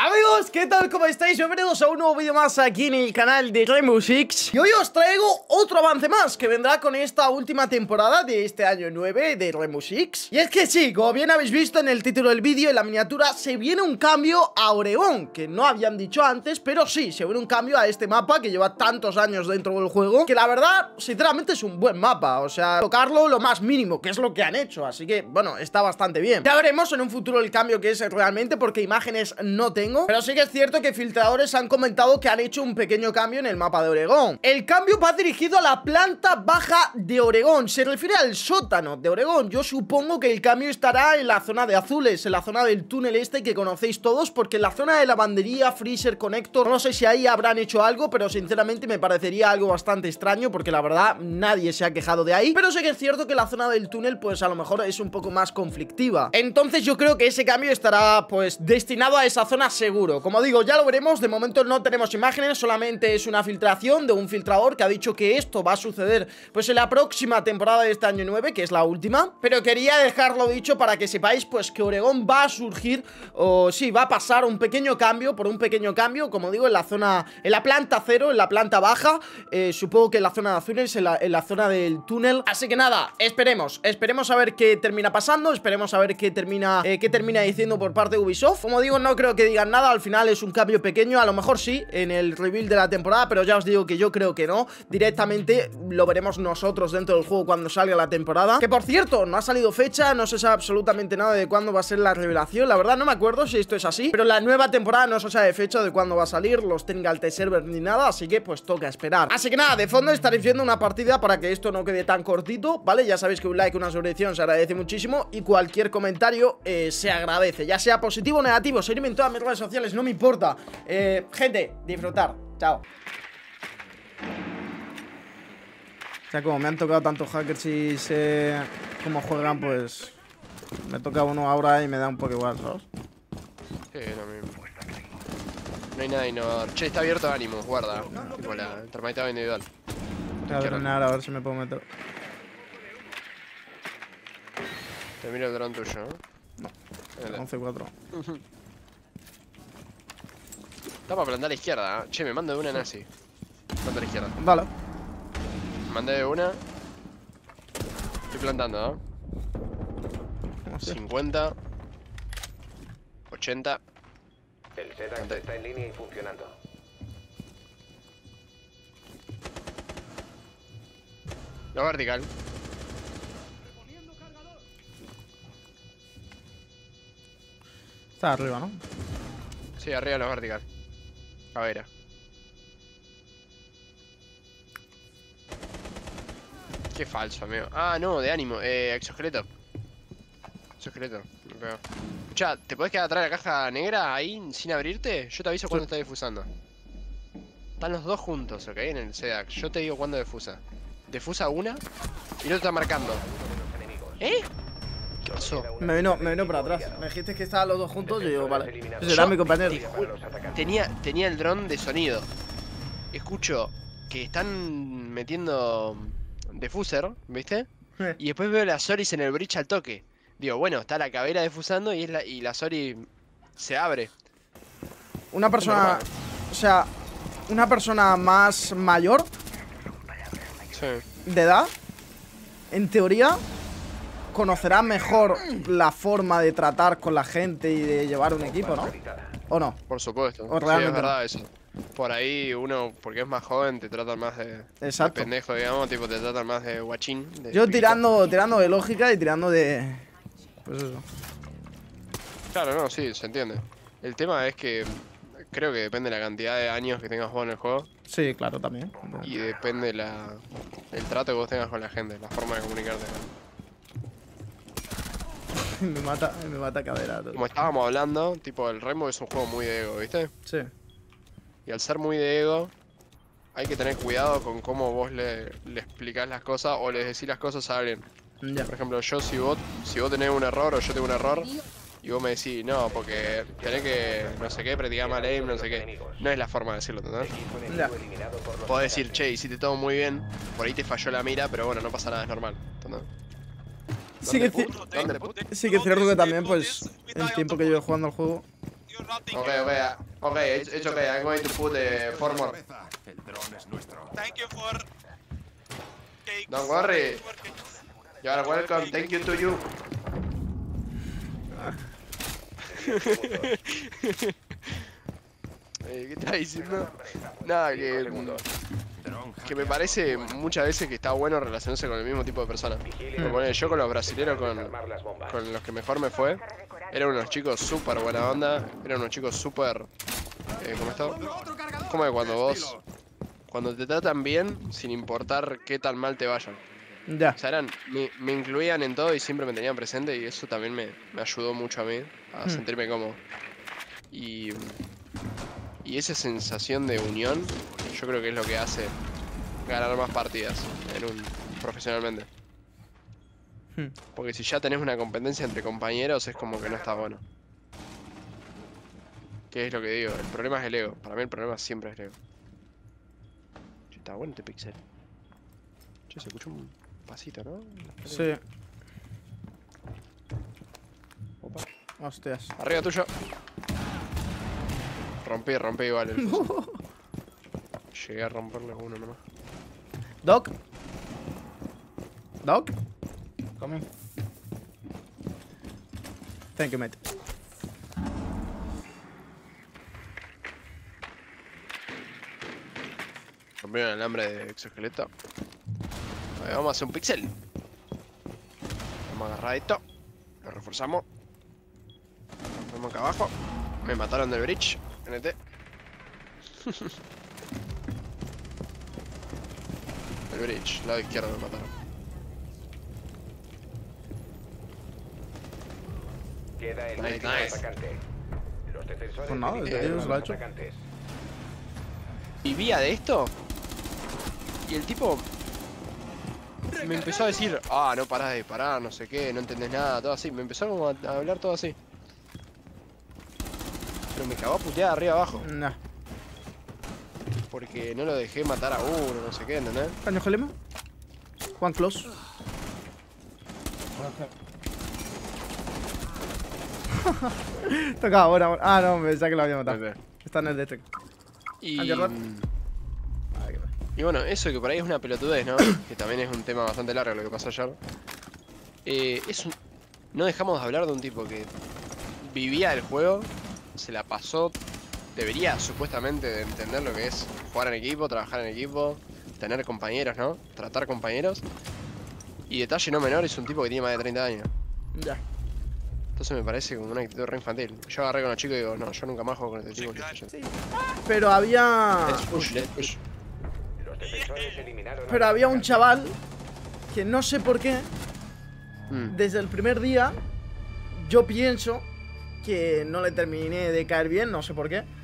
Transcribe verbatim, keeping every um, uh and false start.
Amigos, ¿qué tal? ¿Cómo estáis? Bienvenidos a un nuevo vídeo más aquí en el canal de Rainbow Six. Y hoy os traigo otro avance más que vendrá con esta última temporada de este año nueve de Rainbow Six. Y es que sí, como bien habéis visto en el título del vídeo, en la miniatura, se viene un cambio a Oregón, que no habían dicho antes, pero sí, se viene un cambio a este mapa que lleva tantos años dentro del juego, que la verdad, sinceramente es un buen mapa. O sea, tocarlo lo más mínimo, que es lo que han hecho, así que, bueno, está bastante bien. Ya veremos en un futuro el cambio que es realmente, porque imágenes no tengo. Pero sí que es cierto que filtradores han comentado que han hecho un pequeño cambio en el mapa de Oregón. El cambio va dirigido a la planta baja de Oregón. Se refiere al sótano de Oregón. Yo supongo que el cambio estará en la zona de azules, en la zona del túnel este que conocéis todos, porque en la zona de lavandería, freezer, connector, no sé si ahí habrán hecho algo, pero sinceramente me parecería algo bastante extraño, porque la verdad nadie se ha quejado de ahí. Pero sí que es cierto que la zona del túnel pues a lo mejor es un poco más conflictiva. Entonces yo creo que ese cambio estará pues destinado a esa zona seguro. Como digo, ya lo veremos. De momento no tenemos imágenes, solamente es una filtración de un filtrador que ha dicho que esto va a suceder pues en la próxima temporada de este año nueve, que es la última. Pero quería dejarlo dicho para que sepáis pues que Oregón va a surgir, o sí, va a pasar un pequeño cambio, por un pequeño cambio, como digo, en la zona, en la planta cero, en la planta baja, eh, supongo que en la zona de azules, en la, en la zona del túnel. Así que nada, esperemos, esperemos a ver qué termina pasando, esperemos a ver qué termina, eh, qué termina diciendo por parte de Ubisoft. Como digo, no creo que digan nada, al final es un cambio pequeño, a lo mejor sí, en el reveal de la temporada, pero ya os digo que yo creo que no, directamente lo veremos nosotros dentro del juego cuando salga la temporada, que por cierto, no ha salido fecha, no se sabe absolutamente nada de cuándo va a ser la revelación, la verdad no me acuerdo si esto es así, pero la nueva temporada no se sabe fecha de cuándo va a salir, los tenga al test server ni nada, así que pues toca esperar. Así que nada, de fondo estaréis viendo una partida para que esto no quede tan cortito, ¿vale? Ya sabéis que un like, una suscripción se agradece muchísimo y cualquier comentario eh, se agradece, ya sea positivo o negativo, seguidme en todas mis redes sociales, no me importa. Eh, gente, disfrutar. Chao. O sea, como me han tocado tantos hackers y sé cómo juegan, pues me toca uno ahora y me da un poco igual, ¿sabes? Sí, lo mismo. No hay nada innovador. Che, está abierto ánimo, guarda. Tipo la termita individual. Voy a terminar a ver si me puedo meter. Te miro el dron tuyo, ¿no? No, once cuatro. Está para plantar a la izquierda, ¿eh? Che, me mando de una nazi. Planta a la izquierda. Vale. Me mandé de una. Estoy plantando, ¿no? Sí. cincuenta. ochenta. El setup está en línea y funcionando. Lo vertical. Está arriba, ¿no? Sí, arriba lo vertical. Cabera. Qué falso, amigo. Ah, no, de ánimo. Eh, exoesqueleto. Exoesqueleto. No pego. Escucha, ¿te podés quedar atrás de la caja negra ahí sin abrirte? Yo te aviso cuando está difusando. Están los dos juntos, ¿ok? En el SEDAC. Yo te digo cuándo defusa. Defusa una y el otro está marcando. ¿Eh? ¿Qué pasó? Me vino, me vino por atrás. Me dijiste que estaban los dos juntos y yo, vale. Ese Yo será mi compañero. te juro, Tenía, tenía el dron de sonido. Escucho que están metiendo defuser, ¿viste? Eh. Y después veo la Soris en el bridge al toque. Digo, bueno, está la cabera defusando y, es la, y la Soris se abre. Una persona, o sea, una persona más mayor Sí. de edad, en teoría, conocerá mejor la forma de tratar con la gente y de llevar un equipo, ¿no? ¿O no? Por supuesto. O Sí, realmente es verdad eso. Por ahí uno, porque es más joven, te tratan más de, Exacto. de pendejo, digamos, tipo te tratan más de guachín. De Yo chiquito. tirando, tirando de lógica y tirando de... Pues eso. Claro, no, sí, se entiende. El tema es que creo que depende de la cantidad de años que tengas vos en el juego. Sí, claro, también. Y depende la, el trato que vos tengas con la gente, la forma de comunicarte. me mata, me mata cadera. Como estábamos hablando, tipo el Rainbow es un juego muy de ego, ¿viste? Sí. Y al ser muy de ego, hay que tener cuidado con cómo vos le, le explicás las cosas o le decís las cosas a alguien. Ya. Por ejemplo, yo si vos, si vos tenés un error o yo tengo un error y vos me decís, no, porque tenés que, no sé qué, practicar mal aim, no sé qué. No es la forma de decirlo, ¿entendés? Ya. Podés decir, che, hiciste todo muy bien, por ahí te falló la mira, pero bueno, no pasa nada, es normal, ¿entendés? Sí que, ¿Dónde le puse? sí que es cierto que también, pues, el tiempo que llevo jugando al juego, you're rotting. Okay, okay, okay, it's, it's okay. I'm going to put uh, four more. El dron es nuestro. Thank you for cakes. Don't worry. For cakes. You are welcome. Thank you to you. Eh, ¿Qué estás diciendo? Nada, que, que me parece muchas veces que está bueno relacionarse con el mismo tipo de personas. Por poner, yo con los brasileños, con, con los que mejor me fue, eran unos chicos súper buena onda, eran unos chicos súper... Eh, ¿Cómo está? Como que cuando vos... Cuando te tratan bien, sin importar qué tan mal te vayan. Ya. O sea, eran, me, me incluían en todo y siempre me tenían presente y eso también me, me ayudó mucho a mí a Hmm. sentirme cómodo. Y, y esa sensación de unión, yo creo que es lo que hace ganar más partidas en un, profesionalmente. Hmm. Porque si ya tenés una competencia entre compañeros es como que no está bueno. ¿Qué es lo que digo? El problema es el ego. Para mí el problema siempre es el ego. Che, está bueno este pixel. Che, se escuchó un pasito, ¿no? Sí. Opa. Hostias. Arriba tuyo. Rompí, rompí igual el fusil. Llegué a romperle uno nomás. Doc. Doc. Coming. Thank you, mate. Rompieron el alambre de exoesqueleto. A ver, vamos a hacer un pixel. Vamos a agarrar esto. Lo reforzamos. Lo ponemos acá abajo. Me mataron del bridge. N T. El bridge, lado izquierdo me mataron. Queda el Nice, último nice. atacante. Los defensores Pues nada, eliminan este a tío se lo ha los hecho. atacantes. Vivía de esto. Y el tipo me empezó a decir, ah, no parás de disparar, no sé qué, no entendés nada, todo así. Me empezó como a, a hablar todo así. Pero me cagó a putear arriba abajo. Nah. Porque no lo dejé matar a uno, no sé qué, ¿entendés? Can you heal him? One close. Toca ahora, ahora. Ah, no, pensaba que lo había matado. Ok. Está en el detect. Y, And your y bueno, eso que por ahí es una pelotudez, ¿no? Que también es un tema bastante largo lo que pasó ayer. Eh, es un... No dejamos de hablar de un tipo que vivía el juego, se la pasó, debería supuestamente de entender lo que es jugar en equipo, trabajar en equipo, tener compañeros, ¿no? Tratar compañeros. Y detalle no menor, es un tipo que tiene más de treinta años. Ya. Entonces me parece como una actitud re infantil. Yo agarré con los chicos y digo, no, yo nunca más juego con este tipo. Sí. Pero había. Let's push, let's push. Los defensores eliminaron a Pero los había un atacantes. chaval que no sé por qué, Mm. desde el primer día, yo pienso que no le terminé de caer bien, no sé por qué.